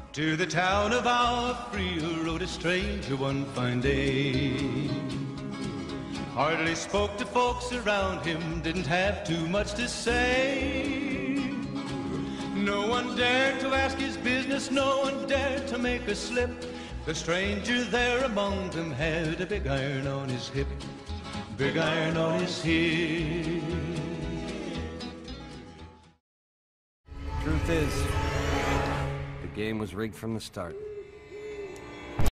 To the town of our free rode a stranger one fine day. Hardly spoke to folks around him, didn't have too much to say. No one dared to ask his business, no one dared to make a slip. The stranger there among them had a big iron on his hip, big iron on his hip. Truth is, the game was rigged from the start.